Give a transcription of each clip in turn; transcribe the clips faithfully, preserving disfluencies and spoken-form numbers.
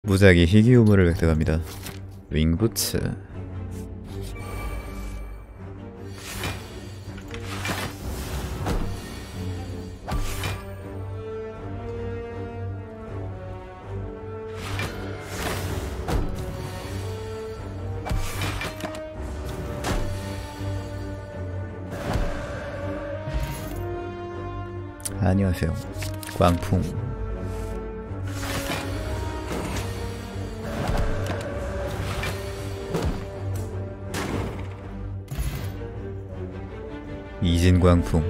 무작위 희귀 우물을 획득합니다. 윙부츠. 안녕하세요. 광풍. 이진광풍.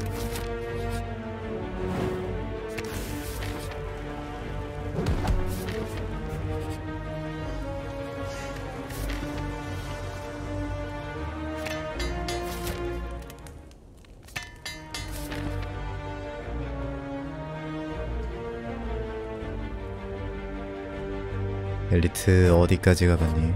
엘리트 어디까지 가봤니?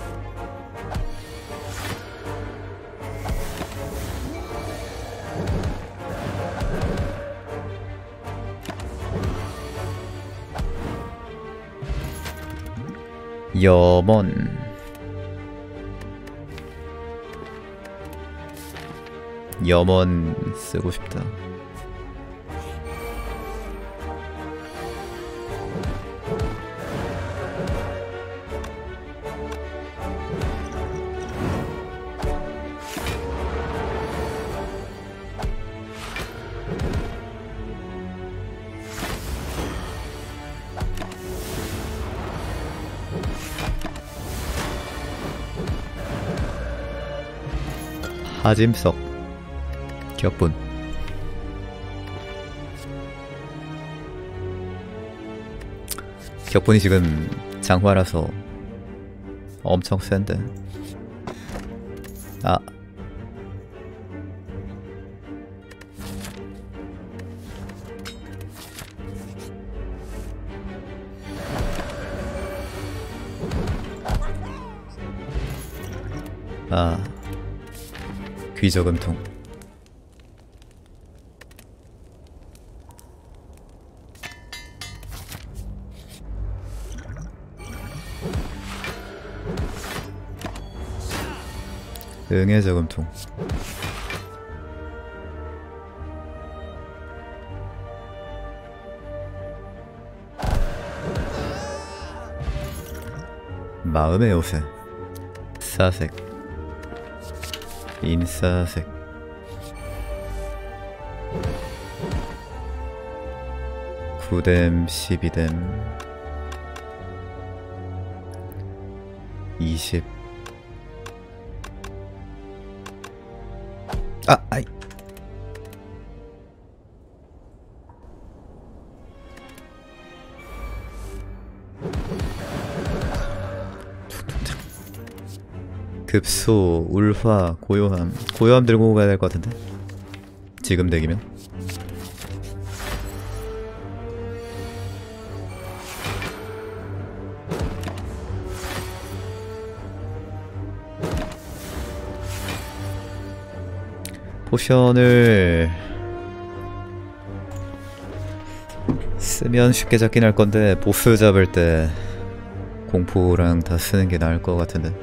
염원. 염원 쓰고 싶다. 하짐석. 격분. 격분이 지금 장화라서 엄청 센데. 아. 아. 귀저금통. 응애 저금통. 마음의 요새. 사색. 인사색. 구뎀 십이뎀 이십. 아! 아이! 급소, 울화, 고요함. 고요함 들고 가야 될 것 같은데? 지금 덱이면? 포션을 쓰면 쉽게 잡긴 할 건데 보스 잡을 때 공포랑 다 쓰는 게 나을 것 같은데.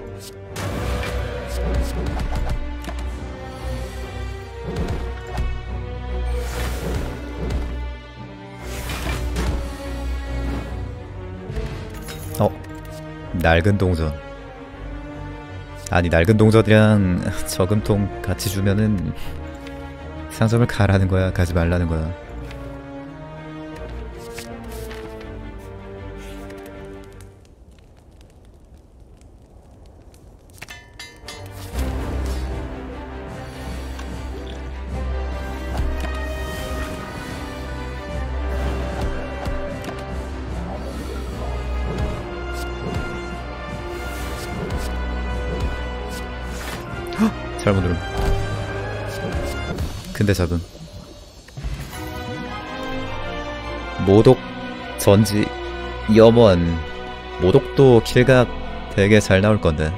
어? 낡은 동전. 아니, 낡은 동전이랑 저금통 같이 주면은 상점을 가라는 거야, 가지 말라는 거야. 잘못 누름. 근데 잡음. 모독, 전지, 염원. 모독도 킬각 되게 잘 나올 건데.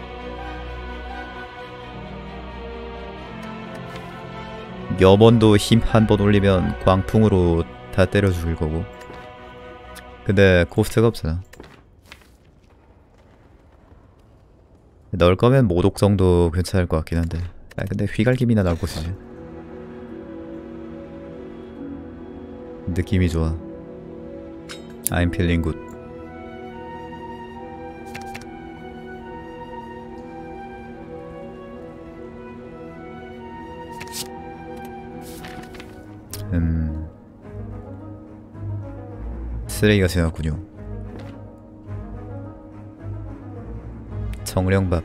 염원도 힘 한 번 올리면 광풍으로 다 때려 죽일 거고. 근데 코스트가 없잖아. 넣을 거면 모독 정도 괜찮을 것 같긴 한데. 아 근데 휘갈김이나 나올 것이지. 느낌이 좋아. I'm feeling good. 음... 쓰레기가 지나갔군요. 정령밥.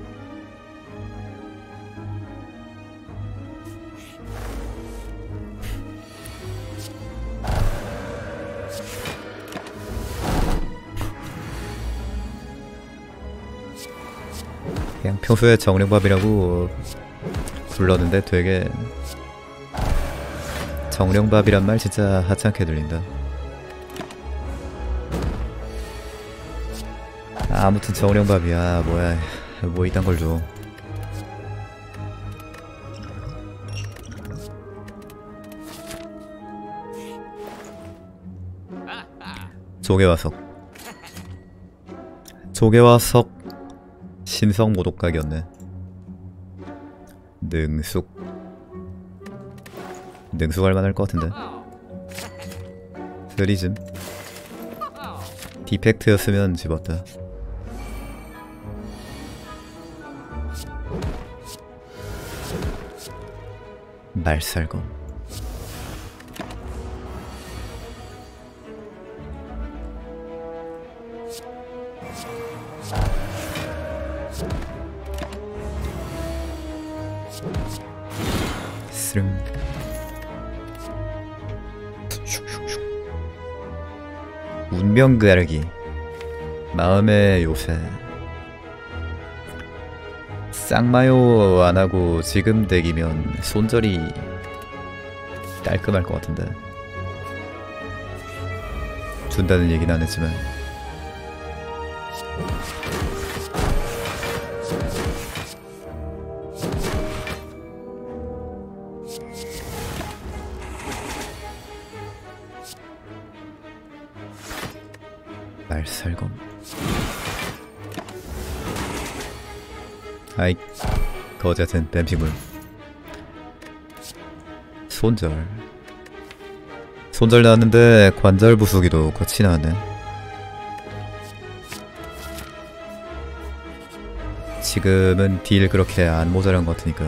그냥 평소에 정령밥이라고 불렀는데 되게 정령밥이란 말 진짜 하찮게 들린다. 아, 아무튼 정령밥이야. 뭐야, 뭐 이딴 걸 줘. 조개화석. 조개화석 신성 모독각이었네. 능숙. 능숙할 만할 것 같은데. 흐리즘. 디펙트였으면 집었다. 말살검. 스릉. 운명 가르기. 마음의 요새. 쌍마요 안하고 지금 덱이면 손절이 깔끔할 것 같은데. 준다는 얘기는 안 했지만. 말살검. 아이 거지 같은 뱀식물. 손절. 손절 나왔는데 관절 부수기도 같이 나왔네. 지금은 딜 그렇게 안 모자란 것 같으니까.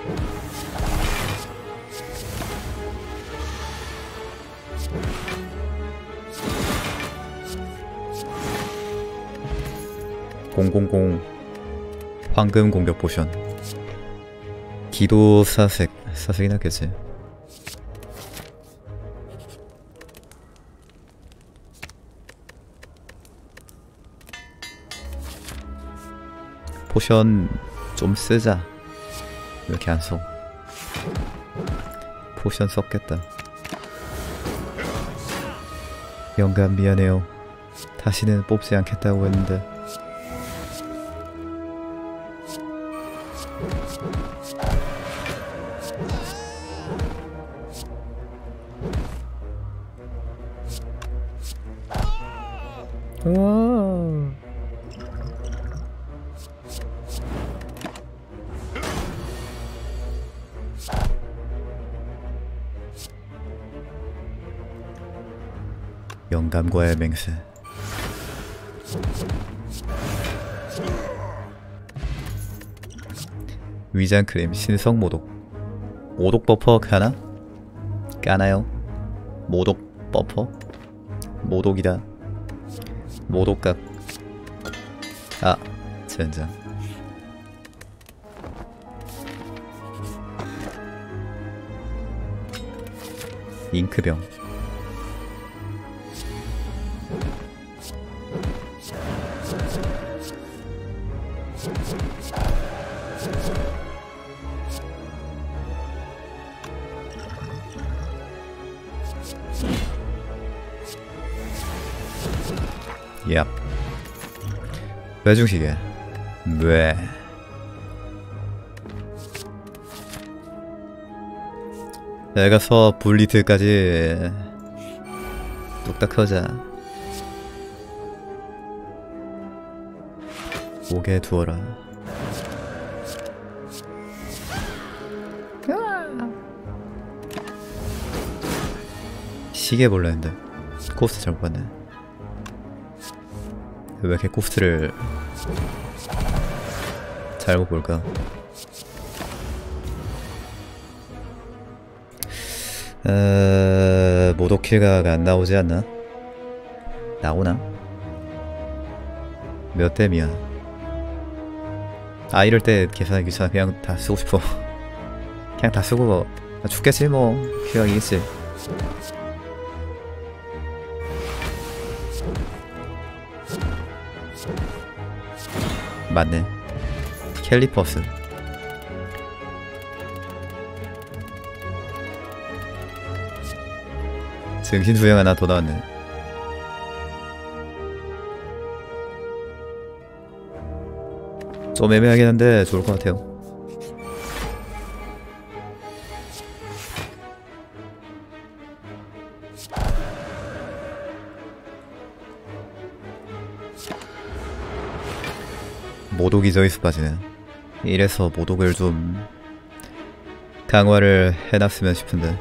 공공공 황금 공격 포션. 기도 사색. 사색이 낫겠지. 포션 좀 쓰자. 왜 이렇게 안 써? 포션 썼겠다. 영감 미안해요. 다시는 뽑지 않겠다고 했는데. 와. 영감과의 맹세. 위장크림 신성 모독. 모독 버퍼 가나? 까나요? 모독 버퍼? 모독이다. 모독각. 아, 젠장. 잉크병. 얍. 외중시계. 왜? 내가서 분리트까지 뚝딱 하자. 오게 두어라. 시계 볼라 했는데 코스트 잘못 봤네. 왜 이렇게 코스트를 잘못 볼까? 어... 모도킬가가 안 나오지 않나? 나오나? 몇 댐이야? 아 이럴 때 계산하기 귀찮아. 그냥 다 쓰고 싶어. 그냥 다 쓰고 죽겠지 뭐. 휴양이겠지. 맞네. 캘리퍼스. 증신수양 하나 더 나왔네. 좀 애매하긴 한데 좋을 것 같아요. 모독이 저기서 빠지네. 이래서 모독을 좀 강화를 해놨으면 싶은데.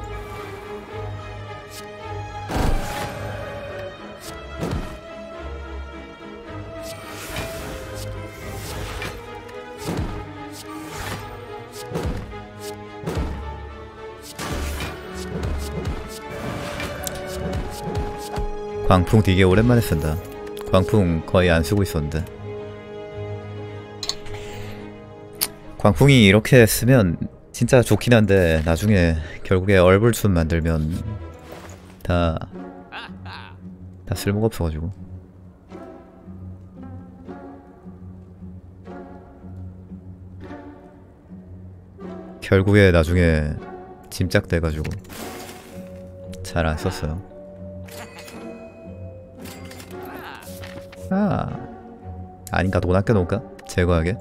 광풍 되게 오랜만에 쓴다. 광풍 거의 안 쓰고 있었는데. 광풍이 이렇게 쓰면 진짜 좋긴 한데 나중에 결국에 얼불순 만들면 다, 다 쓸모가 없어가지고. 결국에 나중에 짐작돼가지고 잘 안 썼어요. 아, 아닌가? 돈 아껴놓을까? 제거하게?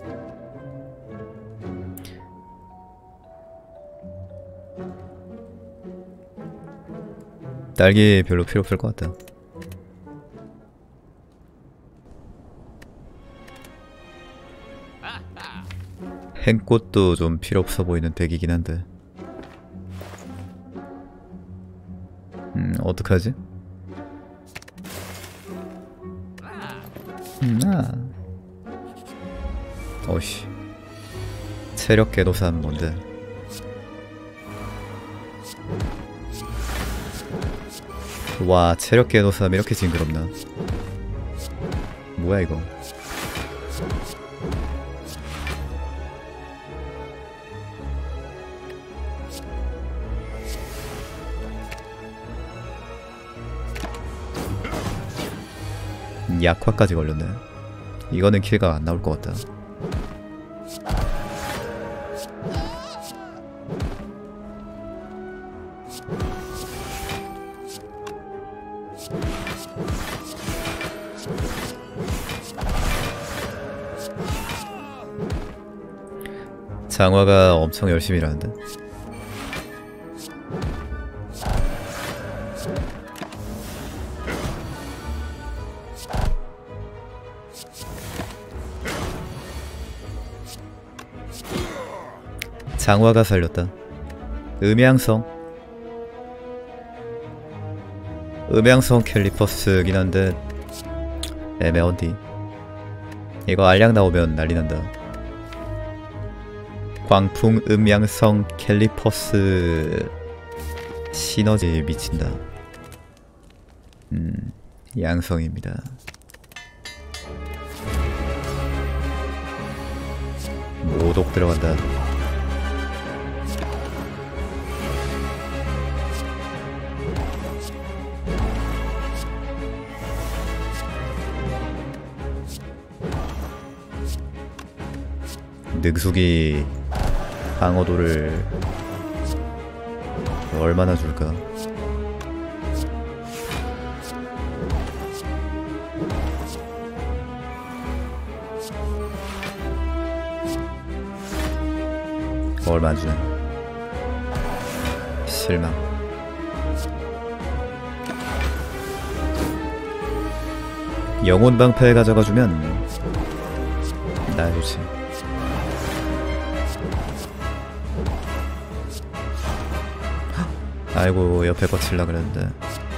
딸기 별로 필요 없을 것 같다. 행꽃도 좀 필요 없어 보이는 덱이긴 한데. 음, 어떡하지? 음, 아. 어이씨. 체력 개도산 뭔데? 와, 체력 개도삼 이렇게 징그럽나? 뭐야 이거? 약화까지 걸렸네. 이거는 킬가 안 나올 것 같다. 장화가 엄청 열심히 일하는데. 장화가 살렸다. 음양성 음양성 캘리퍼스긴 한데 애매한디. 이거 알약 나오면 난리난다. 광풍 음양성 캘리퍼스 시너지 미친다. 음, 양성입니다. 모독 들어간다. 능숙이 방어도를 얼마나 줄까? 얼마 안 주네. 실망. 영혼 방패 가져가주면 나 좋지. 아이고 옆에 거 칠라 그랬는데.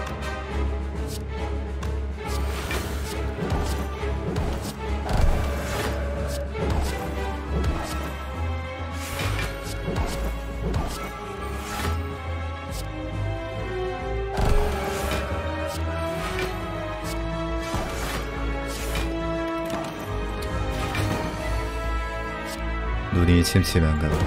눈이 침침한가 봐.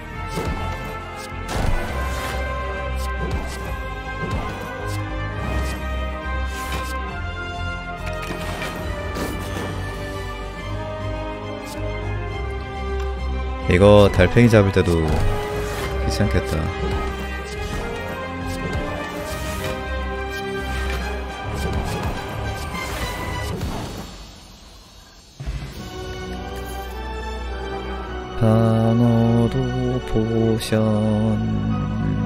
이거 달팽이 잡을 때도 귀찮겠다. 방어도 포션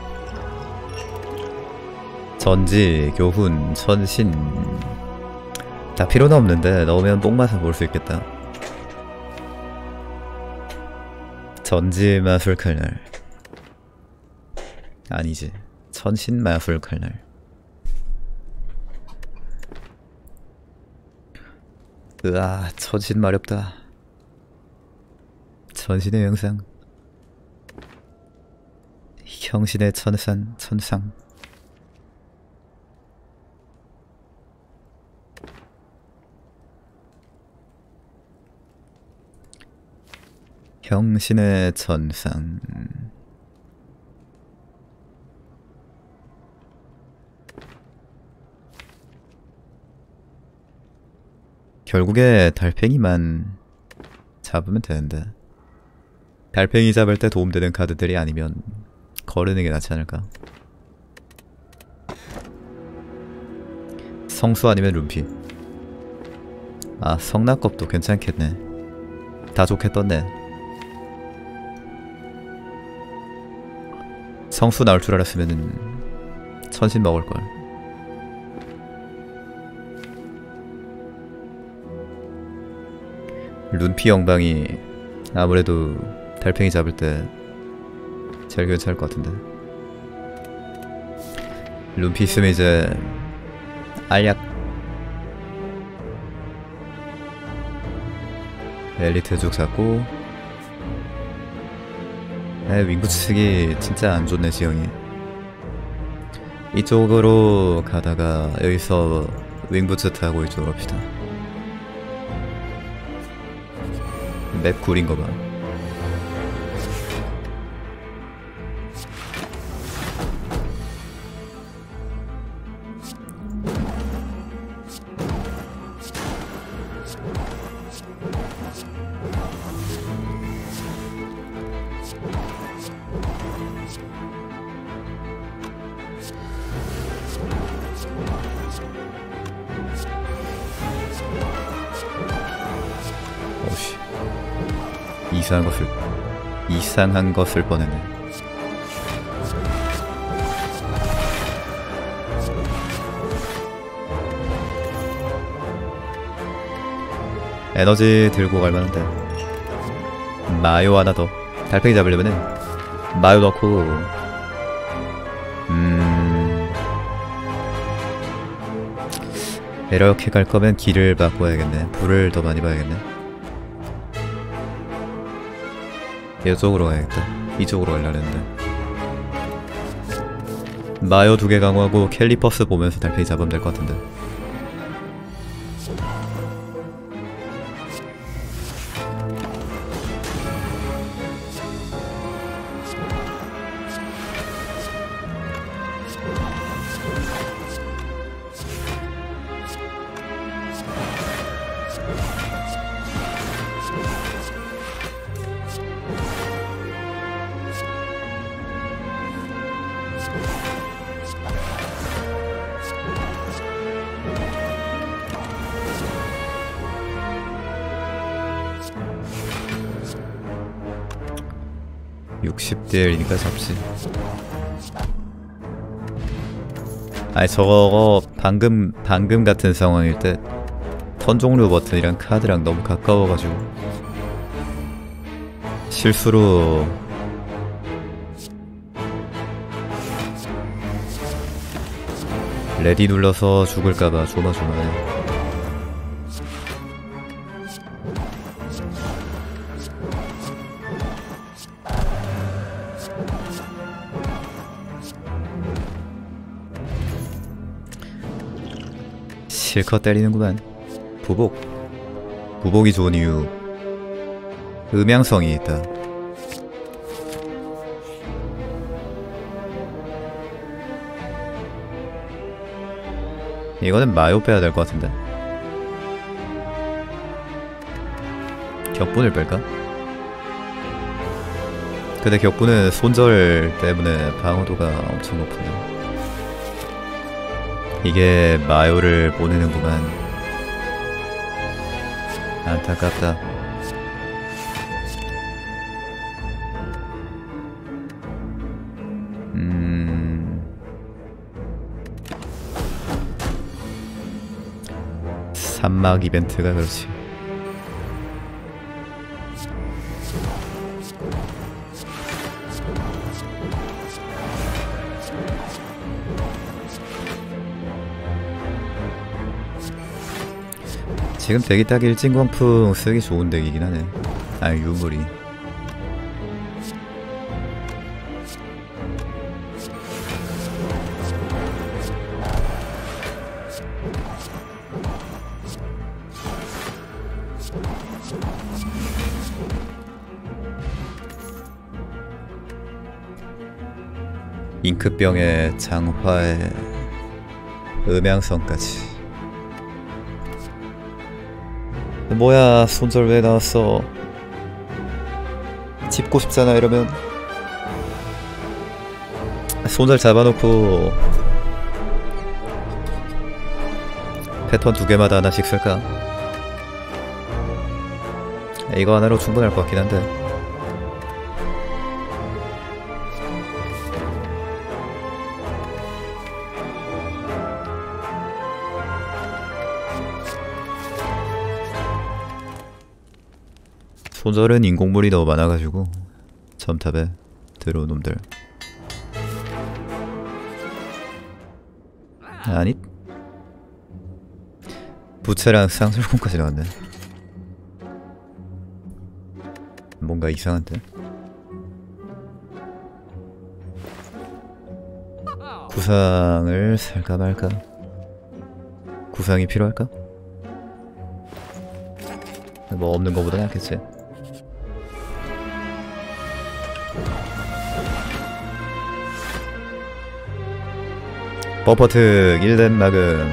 전지, 교훈, 천신 다 필요는 없는데 넣으면 뽕맛을 볼 수 있겠다. 전지 마술 칼날 아니지, 천신 마술 칼날. 으아, 천신 마렵다. 전신의 영상, 형신의 천산, 천상. 형신의 천상. 결국에 달팽이만 잡으면 되는데, 달팽이 잡을 때 도움되는 카드들이 아니면 거르는 게 낫지 않을까? 성수 아니면 룸피. 아, 성낙겁도 괜찮겠네. 다 좋게 떴네. 성수 나올 줄 알았으면은 천신 먹을걸. 룬피 영방이 아무래도 달팽이 잡을 때 제일 괜찮을 것 같은데. 룬피 있으면 이제 알약 엘리트 쭉 샀고. 에, 윙부츠 측이 진짜 안 좋네, 지형이. 이쪽으로 가다가 여기서 윙부츠 타고 이쪽으로 갑시다. 맵 구린 거 봐. 이상한 것을 이상한 것을 뻔했네. 에너지 들고 갈 만한데. 마요 하나 더. 달팽이 잡으려면은 마요 넣고, 음 이렇게 갈 거면 길을 바꿔야겠네. 불을 더 많이 봐야겠네. 이쪽으로 가야겠다. 이쪽으로 가려고 했는데. 마요 두 개 강화하고 캘리퍼스 보면서 달팽이 잡으면 될 것 같은데. 육십 대 일이니까 잡지. 아니 저거 방금 방금 같은 상황일 때 턴 종료 버튼이랑 카드랑 너무 가까워가지고 실수로 레디 눌러서 죽을까봐 조마조마해. 실컷 때리는구만. 부복. 부복이 좋은 이유. 음향성이 있다. 이거는 마요 빼야 될 것 같은데. 격분을 뺄까? 근데 격분은 손절 때문에 방어도가 엄청 높은데. 이게 마요를 보내는구만. 안타깝다. 음... 산막 이벤트가 그렇지. 지금 덱이 딱 일진광풍 쓰기 좋은 덱이긴 하네. 아, 유물이. 잉크병의 장화의 음향성까지. 뭐야, 손절 왜 나왔어? 짚고 싶잖아. 이러면 손절 잡아놓고 패턴 두 개마다 하나씩 쓸까? 이거 하나로 충분할 것 같긴 한데. 손절은 인공물이 너무 많아가지고 점탑에 들어온 놈들. 아니, 부채랑 쌍절곤까지 나왔네. 뭔가 이상한데? 구상을 살까 말까? 구상이 필요할까? 뭐 없는 거보다 낫겠지. 버퍼특 일렘 막음.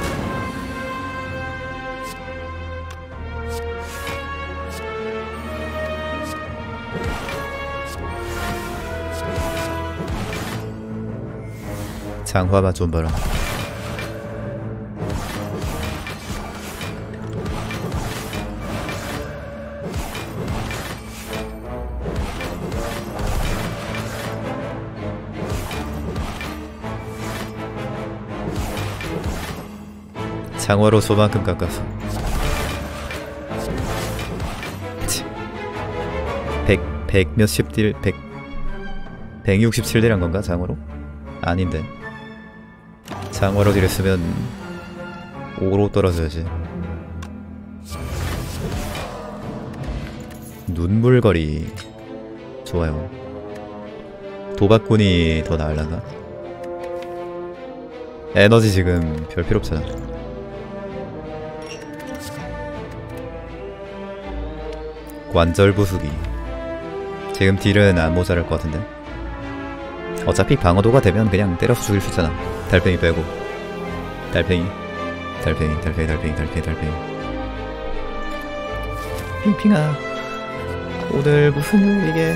장화봐 좀 봐라. 장화로 소만큼 깎았어. 백, 백 몇십 딜, 백, 백육십칠 딜 한 건가? 장화로? 아닌데. 장화로 딜 했으면 오로 떨어져야지. 눈물거리. 좋아요. 도박꾼이 더 나을란가? 에너지 지금 별 필요 없잖아. 관절 부수기. 지금 딜은 안 모자랄 것 같은데. 어차피 방어도가 되면 그냥 때려서 죽일 수 있잖아. 달팽이 빼고. 달팽이 달팽이 달팽이 달팽이 달팽이 달팽이. 핑핑아, 오늘 무슨 일 이게.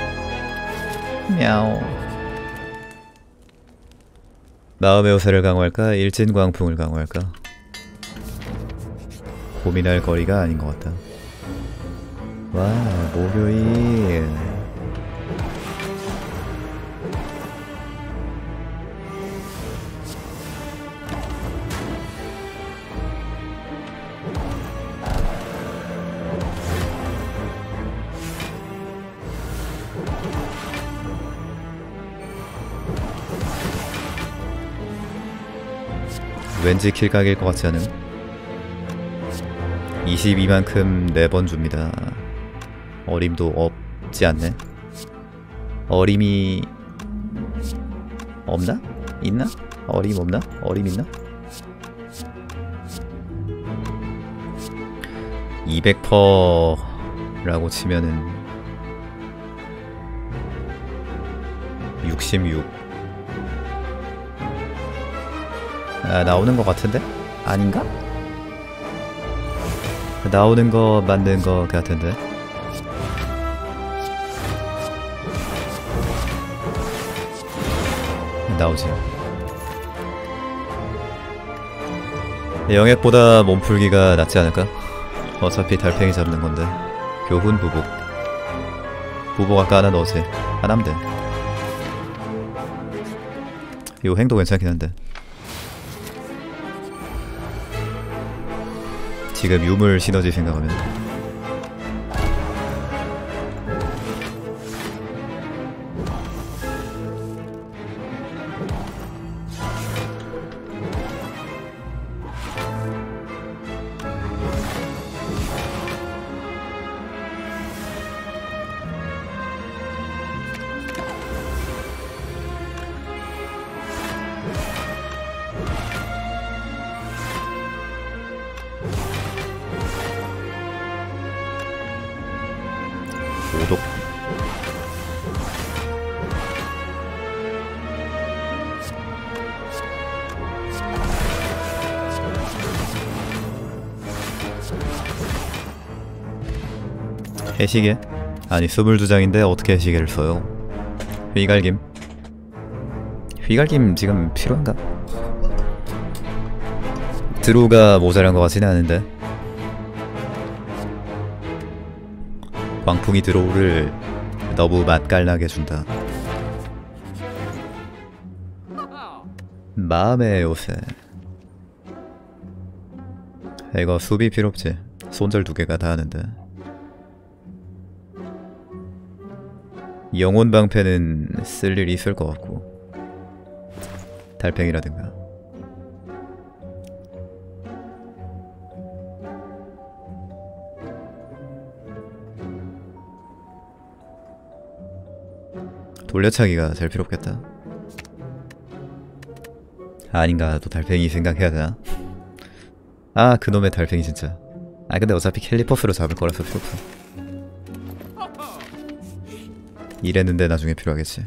мя우. 마음의 요새를 강화할까? 일진광풍을 강화할까? 고민할 거리가 아닌 것 같다. 와, 목요일. 왠지 킬각일 것 같지 않음? 이십이만큼 네 번 줍니다. 어림도 없지 않네. 어림이 없나? 있나? 어림 없나? 어림 있나? 이백 퍼센트라고 치면은 육십육. 아, 나오는 것 같은데? 아닌가? 나오는 거 맞는 거 같은데? 나오지. 영액보다 몸풀기가 낫지 않을까? 어차피 달팽이 잡는 건데. 교훈 부복. 부복 아까 하나 넣었지. 하나면 돼. 이거 행도 괜찮긴 한데. 지금 유물 시너지 생각하면 오독. 해시계? 아니 스물두 장인데 어떻게 해시계를 써요? 휘갈김. 휘갈김 지금 필요한가? 드루가 모자란 것 같지는 않은데. 광풍이 드로우를 너무 맛깔나게 준다. 마음의 요새. 이거 수비 필요없지. 손절 두 개가 다 하는데. 영혼 방패는 쓸 일이 있을 것 같고. 달팽이라든가. 돌려차기가 제일 필요없겠다. 아닌가. 또 달팽이 생각해야 되나? 아 그놈의 달팽이 진짜. 아 근데 어차피 캘리퍼스로 잡을 거라서 필요 없어. 이랬는데 나중에 필요하겠지.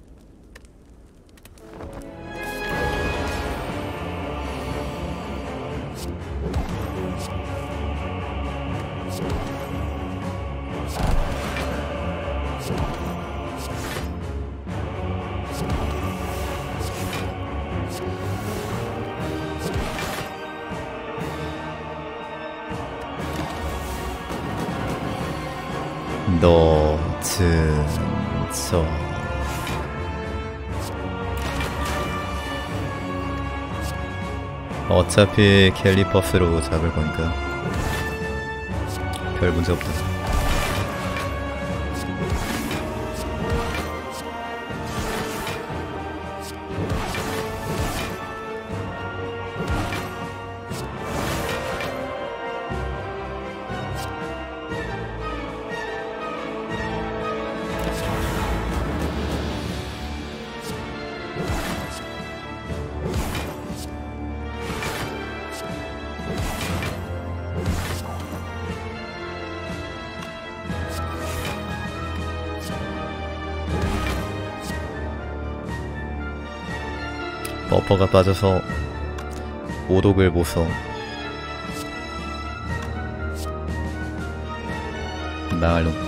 너 진짜 어차피 캘리퍼스로 잡을 거니까 별 문제 없다. 버퍼가 빠져서 오독을 못 써. 나갈 놈.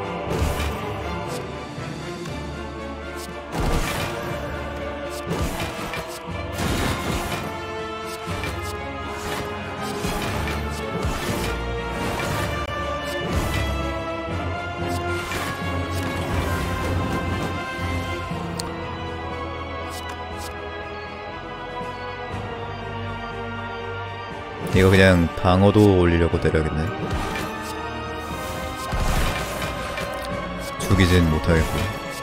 you 이거 그냥 방어도 올리려고 때려야겠네. 죽이진 못하겠고.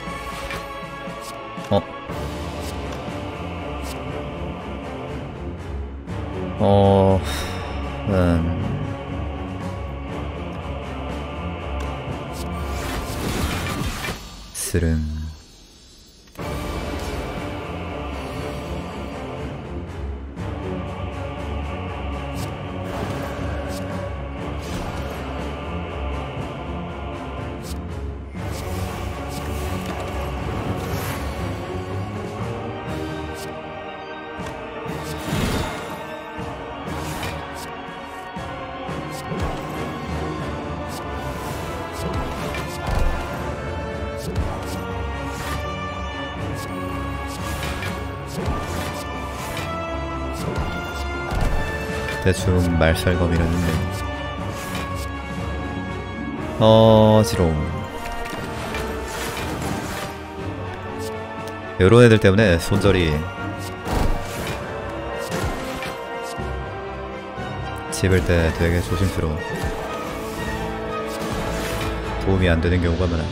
어? 어... 음... 스름... 대충 말살검이라는데 어지러움. 요런 애들 때문에 손절이 집을 때 되게 조심스러워. 도움이 안 되는 경우가 많아.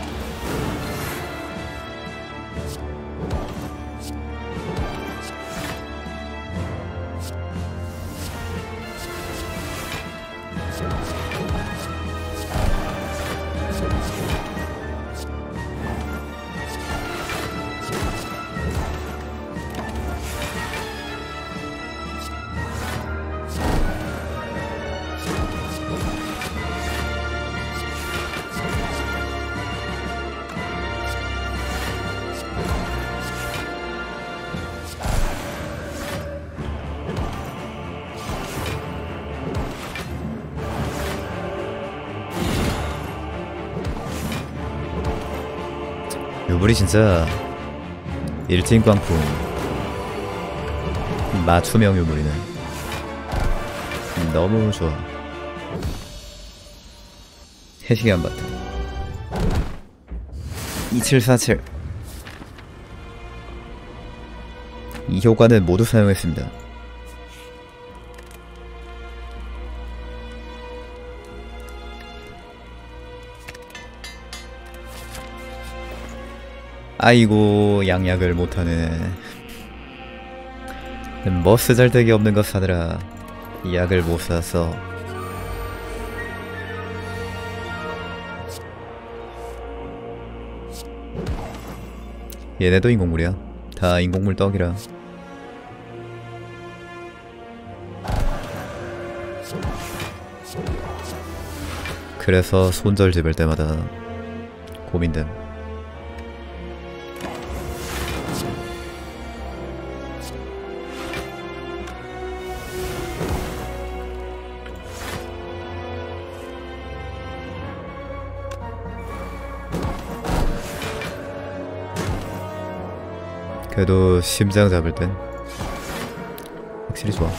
유물이 진짜 일진광풍 맞춤형 유물이네. 너무 좋아. 해시계 한바탕 이칠사칠. 이 효과는 모두 사용했습니다. 아이고 양약을 못하네. 뭐 쓰잘데기 없는 거 사느라 약을 못 사서. 얘네도 인공물이야. 다 인공물 떡이라. 그래서 손절 집을 때마다 고민됨. 그래도 심장 잡을 땐 확실히 좋아.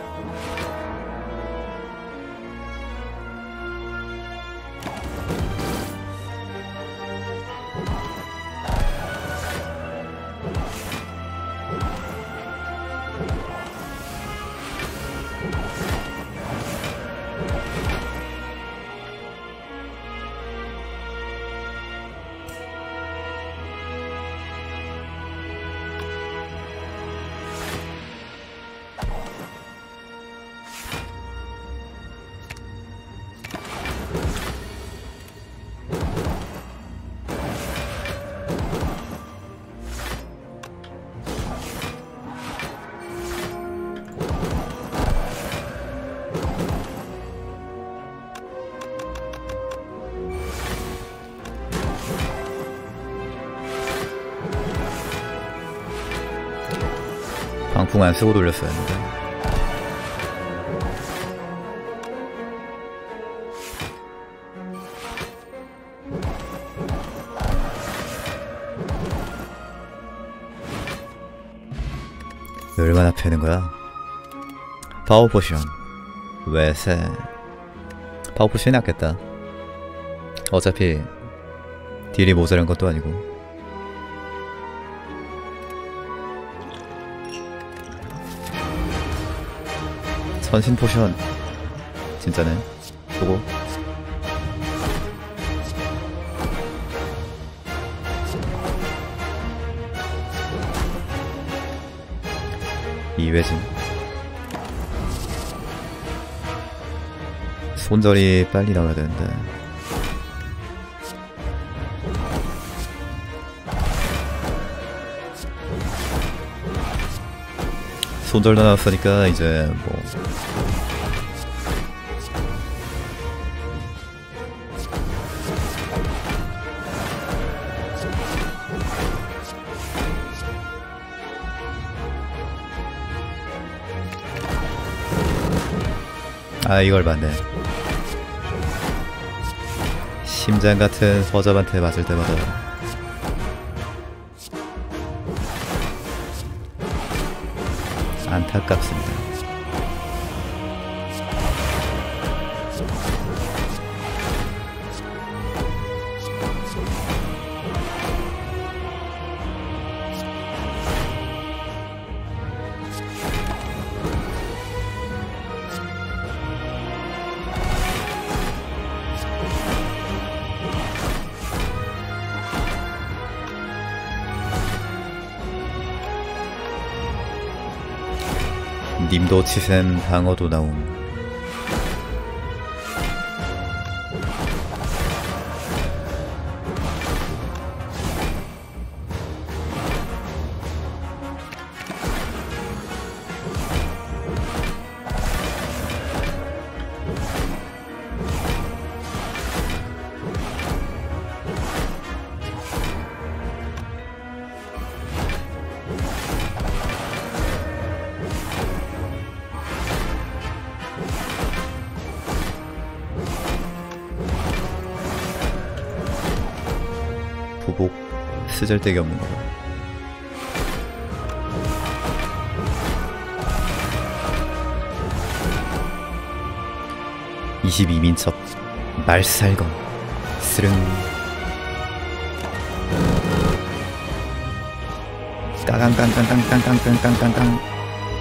방풍 안 쓰고 돌렸어야 했는데. 얼마나 패는 거야? 파워 포션. 왜 세? 파워 포션이 낫겠다. 어차피 딜이 모자란 것도 아니고. 헌신 포션 진짜네. 보고 이회진 손절이 빨리 나와야 되는데. 손절도 나왔으니까 이제 뭐 아 이걸 봤네. 심장 같은 허접한테 맞을 때마다 안타깝습니다. 님도 치셈 방어도 나옴. 보복 쓰잘데기 없는 거. 이십이 민첩 말살검 스릉. 까강깡깡깡깡깡깡깡깡깡.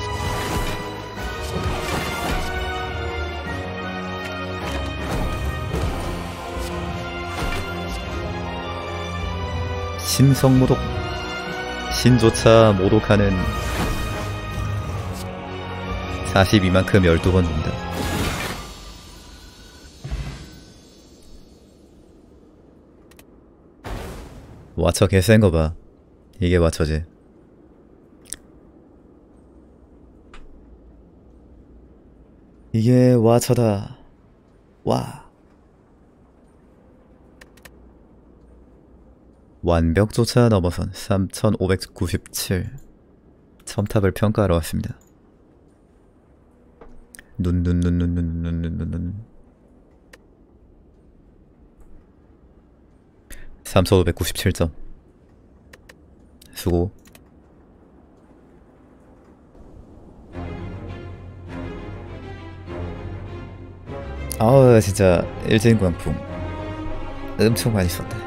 신성모독. 신조차 모독하는 사십이만큼 열두 번 준다. 와처 개센거 봐. 이게 와처지. 이게 와처다. 와. 완벽조차 넘어선 삼천오백구십칠. 첨탑을 평가하러 왔습니다. 눈눈눈눈눈눈눈눈눈. 삼천오백구십칠 점. 수고. 아우 진짜 일진광풍 엄청 많이 썼네.